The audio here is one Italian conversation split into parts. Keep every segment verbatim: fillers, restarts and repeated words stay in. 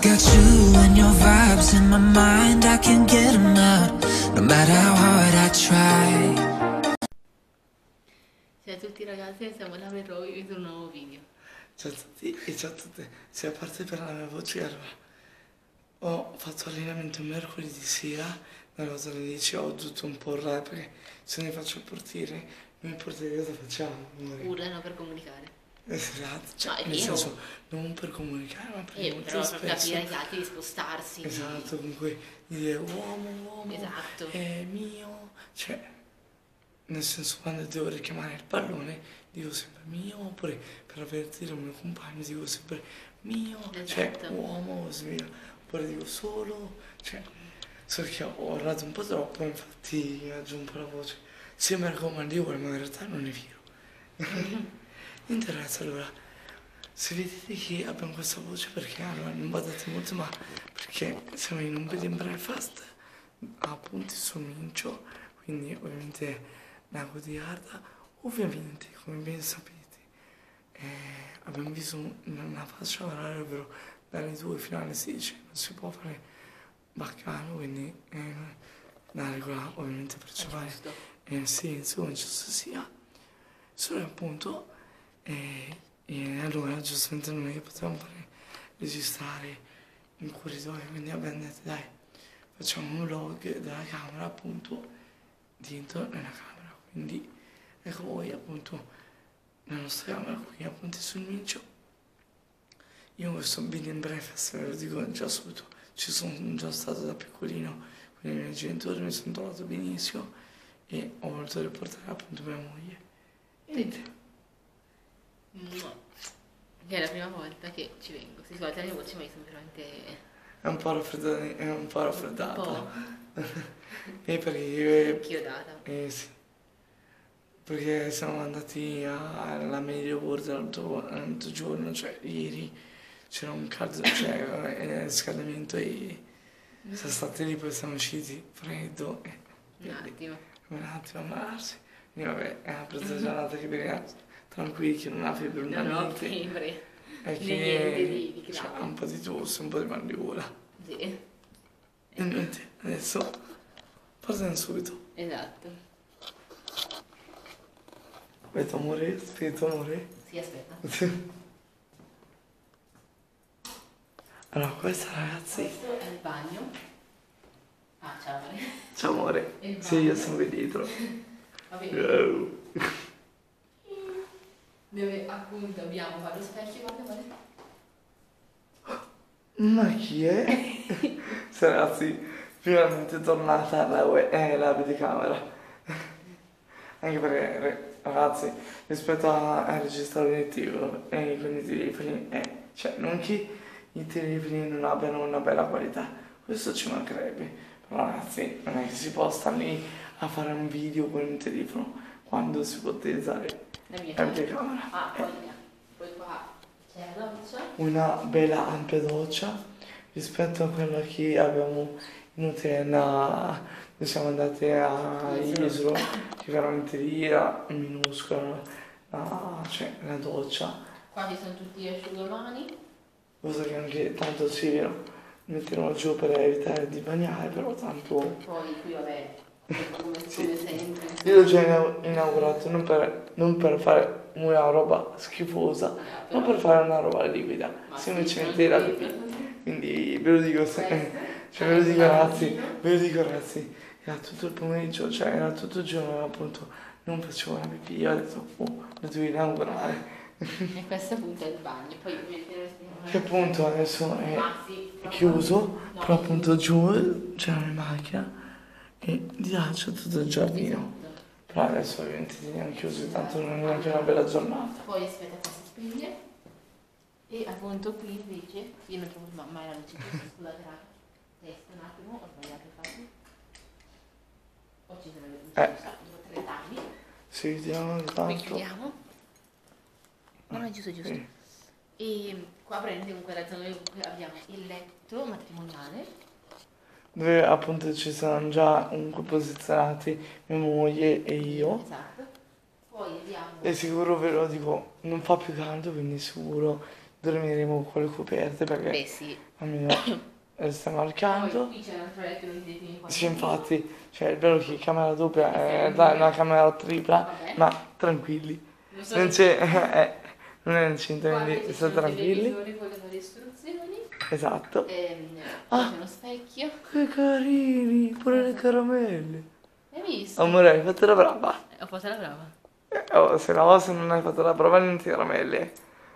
got you and your vibes in my mind, I can't get them out, no matter how hard I try. Ciao a tutti ragazzi, siamo là per voi per un nuovo video. Ciao a tutti e ciao a tutte. Se a parte per la mia voce, allora, ho fatto allenamento mercoledì sera, una cosa alle dieci, ho dovuto un po' urlare perché se ne faccio il portiere, noi il portiere cosa facciamo? Urlano per comunicare. Esatto, cioè, No, nel io... senso, non per comunicare, ma perché Eh, molto però per spesso... capire agli altri di spostarsi. Esatto, comunque dire uomo, uomo, Esatto. è mio, cioè, nel senso quando devo richiamare il pallone dico sempre mio, oppure per avvertire un mio compagno dico sempre mio, Esatto. cioè uomo, sveglia, oppure dico solo, cioè, so che ho urlato un po' troppo, infatti aggiungo un po' la voce, sembra comandevole, ma in realtà non è vero. Niente ragazzi, allora, se vedete che abbiamo questa voce perché allora non badate molto, ma perché siamo in un bed and breakfast a Ponte sul Mincio, quindi ovviamente Lago di Garda, ovviamente come ben sapete eh, abbiamo visto una fascia oraria, ovvero dalle due fino alle sedici non si può fare baccano, quindi eh, la regola ovviamente principale è il silenzio come giusto sia, solo appunto eh, e allora giustamente non è che potevamo fare registrare in corridoio, quindi abbiamo detto dai, facciamo un vlog della camera appunto dentro nella camera, quindi ecco voi appunto nella nostra camera qui appunto sul Mincio. Io in questo bed and breakfast, ve lo dico già subito, ci sono già stato da piccolino, quindi i miei genitori mi sono trovato benissimo e ho voluto riportare appunto mia moglie. E niente. No. Che è la prima volta che ci vengo. Si svolta la mia voce, ma io sono veramente... È un po' raffreddata, è un po' raffreddata. Un po'. E perché io... Chiodata. Eh sì. Perché siamo andati alla media world l'altro, l'altro giorno, cioè ieri, c'era un caldo, cioè eh, riscaldamento e siamo stati lì, poi siamo usciti, freddo. E, Un attimo. Un attimo a ammalarsi. Quindi vabbè, è una presa giornata che veniamo tranquilli, che non ha febbre, non ha Non ho niente. febbre. È che Niente di, di cioè, grave. ha un po' di tosse, un po' di mal di gola. Sì. E niente, adesso partiamo subito. Esatto. Aspetta amore, aspetta amore. Sì, aspetta. Allora, questa ragazzi... Questo è il bagno. Ah, ciao amore. Ciao amore. E il Sì, io bagno. sono qui dietro. Va bene. Wow. Dove appunto abbiamo qua lo specchio, guarda, guarda. Ma chi è? Sì, ragazzi, finalmente è tornata la, we- eh, la videocamera. Anche perché, ragazzi, rispetto a, a registrare il tiro eh, con i telefoni, eh, cioè non che i telefoni non abbiano una bella qualità, questo ci mancherebbe. Però ragazzi, non è che si può stare lì a fare un video con un telefono quando si può utilizzare La mia la videocamera. Ah, poi, poi qua c'è la doccia. Una bella ampia doccia rispetto a quella che abbiamo in hotel, a- noi siamo andati a Isolo, che veramente lì era minuscola, la, cioè la doccia, Qua ci sono tutti gli asciugamani. cosa che anche tanto ci metterò giù per evitare di bagnare, però tanto... Poi qui vabbè, come, Sì. come sempre. Io l'ho già inau- inaugurato non per, non per fare una roba schifosa, ma per fare una roba liquida, Ma semplicemente sì, la tranquillo. pipì. Quindi ve lo dico, se- Questo? cioè, ve lo dico ragazzi, ve lo dico ragazzi, era tutto il pomeriggio, cioè era tutto il giorno appunto, non facevo la pipì, io ho detto, oh, lo devo inaugurare. E questo appunto è il bagno. Poi vedete Che appunto adesso è Ah, sì, è chiuso, no, però appunto giù c'è la mia macchina e di là c'è tutto il giardino. Esatto. Però adesso ovviamente teniamo chiusi, tanto non è neanche una bella giornata. Poi aspetta, qua si spegne. E appunto qui invece, io non trovo ma- mai la luce giusta, scusate raga. Destra un attimo, ho sbagliato infatti. Poi ci sono le luci, Eh. due tre tagli. Sì, vediamo Qui intanto. chiudiamo. No, no, è giusto, è giusto. Sì. E qua praticamente comunque la zona dove abbiamo il letto matrimoniale. Dove appunto ci sono già comunque posizionati mia moglie e io. Esatto. Poi abbiamo... E sicuro ve lo dico, non fa più caldo, quindi sicuro dormiremo con le coperte perché Beh sì. almeno restiamo al Poi canto. qui c'è un altro letto, non ti devi Sì, infatti, cioè è vero che camera doppia è dai, una camera tripla, Vabbè. ma tranquilli. Non so Non se- c'è, eh, non è incinta, Qua quindi invece state c'è un tranquilli. televisore con le varie istruzioni. Esatto. Ehm, Ah. poi c'è uno specchio. Che carini, pure le caramelle. Hai visto? Amore, hai fatto la brava. Eh, Ho fatto la brava. Eh, oh, se no, se non hai fatto la prova non ti caramelle.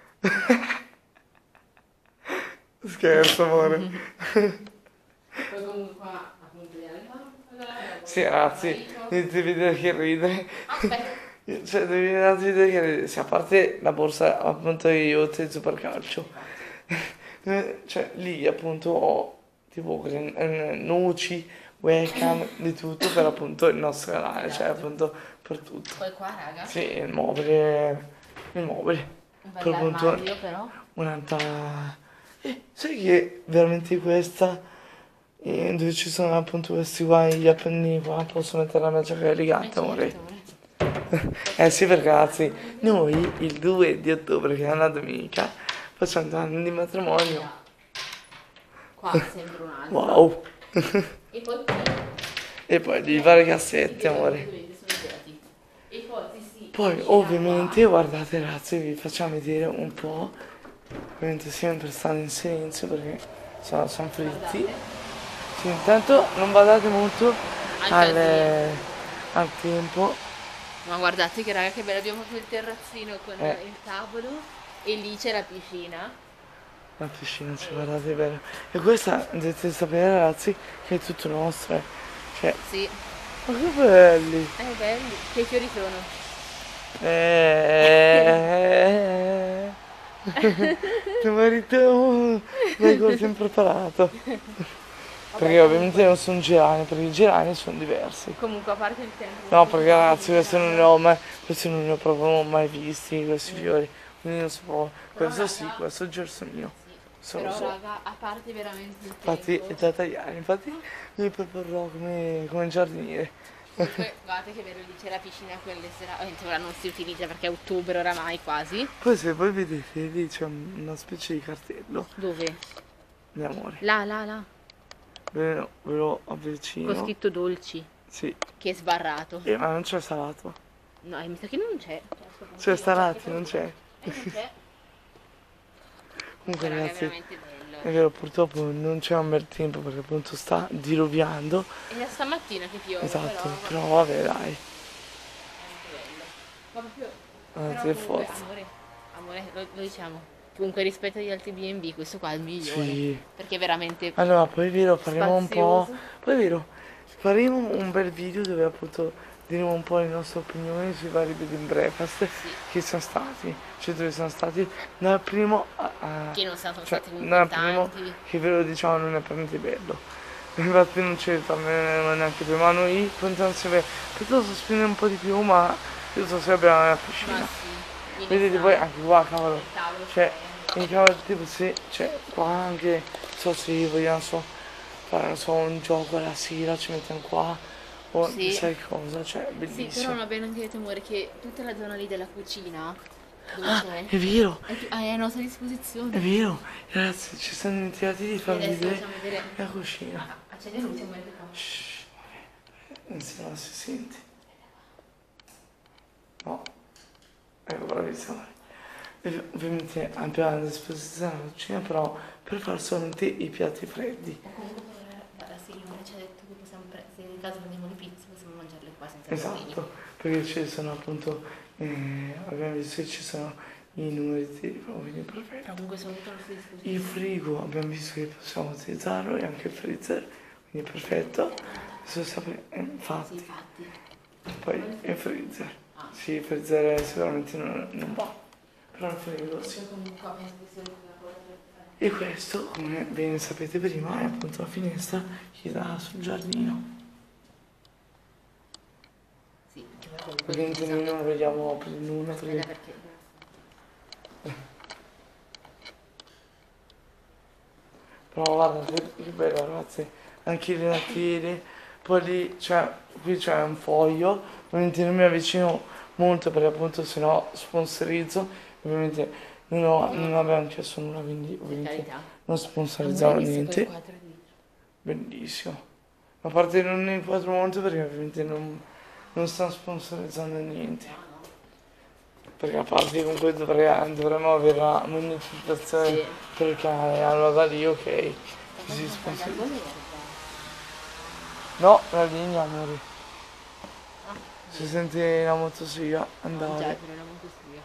Scherzo, amore. Poi comunque qua appunto gli altri. Sì, ragazzi, devi vedere che ride. Aspetta. Cioè, devi ragazzi vedere che ride. Sì, a parte la borsa, appunto, io utilizzo per calcio. Eh, Cioè, lì appunto ho tipo quelle, eh, noci, webcam, di tutto per appunto il nostro canale, cioè appunto per tutto. Poi qua raga. Sì, il mobile, il mobile. Un Per bel appunto armadio però. un'altra... Eh, sai che veramente questa, eh, dove ci sono appunto questi qua, gli appendini qua, posso mettere la mia giacca elegante, amore? Certo, amore. Eh sì, perché ragazzi, noi il due di ottobre, che è una domenica, facciamo anni di matrimonio. Qua sembra un altro. Wow! E poi qui. E poi di vari cassetti, amore. Sono girati. E poi sì, sì. Poi gira ovviamente, guardate ragazzi, vi facciamo vedere un po', ovviamente sempre stando in silenzio perché sono, sono fritti. Sì, intanto non badate molto Al al, al tempo. qua. Ma guardate che raga che bello, abbiamo proprio il terrazzino con Eh. il tavolo e lì c'è la piscina. La piscina, ci guardate bene. E questa dovete sapere ragazzi che è tutto nostro. eh. Cioè, Sì, ma che belli! è bello. Che fiori sono? Eh, tuo marito l'hai col sempre preparato. Perché ovviamente non sono gerani, perché i gerani sono diversi. Comunque a parte il tempo. No, perché ragazzi, questi non ne ho mai, questi non ne ho proprio mai visti, questi fiori. Quindi non so proprio. Questo sì, questo è il gersonino. Solo Però so. raga, a parte veramente il Infatti è tempo. da tagliare, infatti mi proporrò come, come giardiniere. Comunque guardate che bello, lì c'è la piscina quelle sera. Ovviamente ora non si utilizza perché è ottobre oramai quasi. Poi se voi vedete lì c'è una specie di cartello, Dove? mio amore. Là, là, là. Ve lo, ve lo Con avvicino. scritto dolci. Sì. Che è sbarrato. Eh, ma non c'è salato. No, mi sa che non c'è. C'è salati, non c'è. Eh, non c'è. Comunque Però è ragazzi, veramente bello. è vero, purtroppo non c'è un bel tempo perché appunto sta diluviando. È da stamattina che piove. Esatto, Però, però vabbè dai. è molto bello. Ma proprio. Anzi, però è comunque, forza. amore, amore, lo, lo diciamo. Comunque rispetto agli altri B and B, questo qua è il migliore. Sì. Perché è veramente. Allora, poi è vero, faremo un po'. Spazioso. Poi è vero, faremo un bel video dove appunto diremo un po' le nostre opinioni sui vari bed and breakfast che sono stati, cioè dove sono stati dal primo a, a- Che non sono cioè, stati comunque dal primo tanti. che ve lo diciamo non è per niente bello. Infatti non ci ritorneremo neanche più, ma noi puntiamo sempre piuttosto spendere un po' di più, ma piuttosto abbiamo la piscina. Ma sì. Vedete poi anche qua, cavolo. Il tavolo Cioè, c'è. in cavolo tipo se, cioè, qua anche, non so se vogliamo, non so, fare, non so, un gioco alla sera, ci mettiamo qua, o Sì. sai cosa, cioè, Sì, bellissimo. però non abbiamo anche detto, amore, che tutta la zona lì della cucina, dove Ah, c'è, è vero, è, ah, è a nostra è disposizione. vero, ragazzi, ci siamo dimenticati di E farvi adesso vedere facciamo vedere. la cucina. Accendi la luce, amore, qua. Shhh, vabbè, se no si sente. No, ecco, bravissimo. E ovviamente abbiamo a disposizione la cucina, però per fare solamente i piatti freddi. O comunque la, la signora ci ha detto che possiamo, pre- se in caso prendiamo le pizze, possiamo mangiarle qua senza problemi. Esatto, perché ci sono appunto, eh, abbiamo visto che ci sono i numeri di telefono, quindi perfetto. Però comunque sono tutte a nostra disposizione. Il frigo abbiamo visto che possiamo utilizzarlo e anche il freezer, quindi perfetto. Adesso sapere, eh, Sì, infatti, infatti. poi il freezer. Ah. Sì, il freezer sicuramente non, non va, però il frigo sì. Poi comunque qua penso che sia l'unica cosa per fare. E questo, come bene sapete prima, è appunto la finestra che dà sul giardino. Sì, perché poi comunque Ovviamente noi non vediamo più nulla aspetta perché... perché. Però guarda che, che bello ragazzi, anche le lattiere, poi lì c'è, qui c'è un foglio, ovviamente non mi avvicino molto perché appunto se no sponsorizzo, ovviamente Non, ho- non abbiamo chiesto nulla, quindi Per ovviamente carità. non sponsorizziamo Non hai visto niente. quel quadro dietro? Bellissimo. A parte non ne inquadro molto perché ovviamente non, non stanno sponsorizzando niente. No, no. Perché a parte comunque dovrei- dovremmo avere la monetizzazione Sì. per il canale, allora da lì ok. Sta Così facendo sponsor- andare con l'erba. No, la linea amore. Ah, Si sente la motosega no, già, andare. però era molto stupido.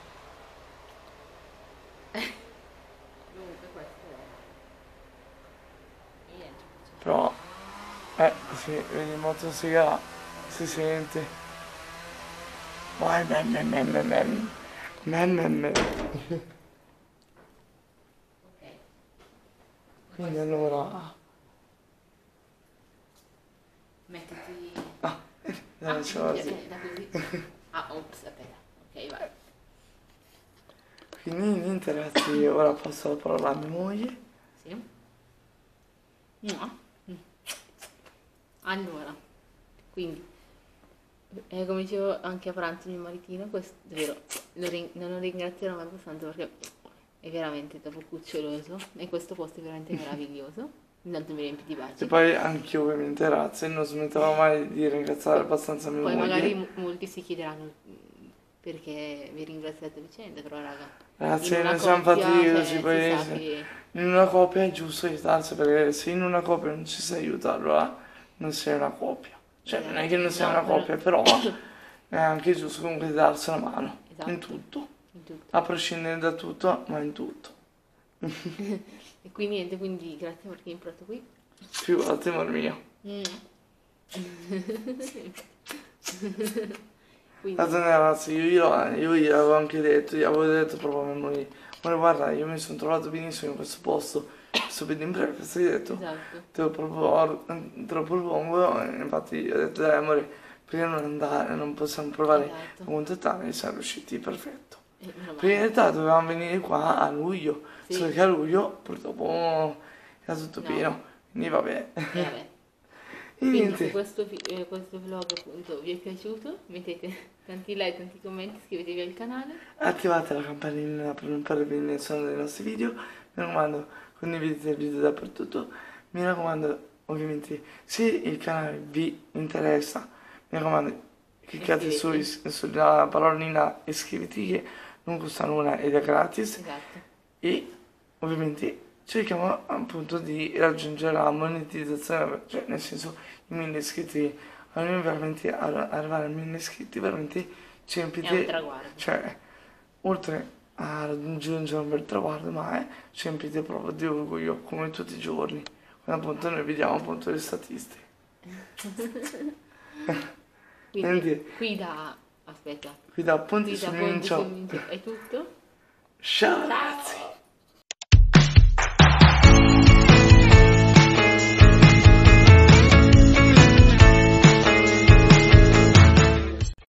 Comunque questo è... Niente, facciamo. Però, eh, sì, vedi, motosega si sente. Vai, mem, mem, mem, mem, mem. Mem, mem, mem. Ok. Quindi allora... Mettiti... Ah, Ah, eh, ce l'ho eh, sì. eh, da così. Ah, ops, aspetta. Ok, vai. Quindi niente ragazzi, ora passo la parola a mia moglie. Sì. No. Mm. Allora, quindi, eh, come dicevo anche a pranzo mio maritino, questo davvero lo ring- non lo ringrazierò mai abbastanza perché è veramente troppo cuccioloso e questo posto è veramente meraviglioso. Intanto mi riempie di E baci. poi anch'io ovviamente grazie, non smetterò mai di ringraziare abbastanza mia Poi moglie. magari m- molti si chiederanno mm, perché vi ringraziate a vicenda, però raga, Grazie, in una noi siamo coppia, fatti cioè, così, si poi sa se- che... in una coppia è giusto aiutarsi perché se in una coppia non ci si aiuta allora non sei una coppia. Cioè non è che non sei No, una però- coppia, però è anche giusto comunque darsi una mano. Esatto. In tutto. in tutto. A prescindere da tutto, ma in tutto. E quindi niente, quindi grazie perché hai imparato qui. Figurati, amor mio. Mm. Quindi, Tanto ragazzi, io glielo- io gliel'avevo anche detto, gli avevo detto proprio a mia moglie, ma guarda, io mi sono trovato benissimo in questo posto, questo bed and breakfast, gli ho detto, esatto. te lo propongo, te lo propongo, e infatti gli ho detto, dai amore, perché non andare, non possiamo provare a Esatto. contattare e siamo riusciti, perfetto. Eh, meno Perché in male. realtà dovevamo venire qua a luglio, Sì. solo che a luglio purtroppo era tutto No. pieno, quindi vabbè. E vabbè. E Quindi se niente, questo, vi- eh, questo vlog appunto vi è piaciuto, mettete tanti like, tanti commenti, iscrivetevi al canale. attivate la campanella per non perdere nessuno dei nostri video, mi raccomando, condividete il video dappertutto, mi raccomando, ovviamente, se il canale vi interessa, mi raccomando, cliccate su, Iscrivetevi. sulla parolina iscriviti che non costa nulla ed è gratis Esatto. e ovviamente cerchiamo appunto di raggiungere la monetizzazione, cioè nel senso i mille iscritti, a noi veramente ar- arrivare a mille iscritti veramente ci È un riempite, traguardo. cioè oltre a raggiungere un bel traguardo, ma è ci riempite proprio di orgoglio come tutti i giorni, quando appunto noi vediamo appunto le statistiche. Quindi Niente. qui da... aspetta. Qui da Ponti Qui da sul Ponte Mincio, sul Mincio è tutto. ciao ragazzi!